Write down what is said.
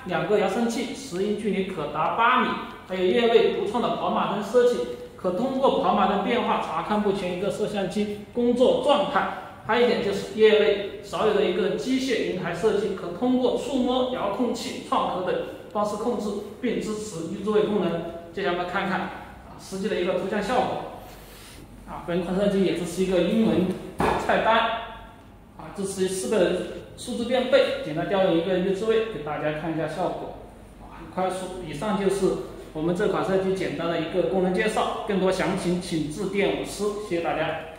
2个扬声器，拾音距离可达8米，还有业内独创的跑马灯设计，可通过跑马灯变化查看目前一个摄像机工作状态。还有一点就是业内少有的一个机械云台设计，可通过触摸遥控器、创客等方式控制，并支持预置位功能。接下来我们看看实际的一个图像效果。本款摄像机也支持一个英文菜单，支持4个数字变背，简单调用一个预置位，给大家看一下效果。很快速。以上就是我们这款摄像机简单的一个功能介绍，更多详情请致电5师，谢谢大家。